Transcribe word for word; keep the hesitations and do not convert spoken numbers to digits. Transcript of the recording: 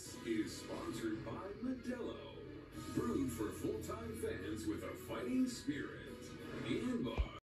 This is sponsored by Modelo, brewed for full-time fans with a fighting spirit. And by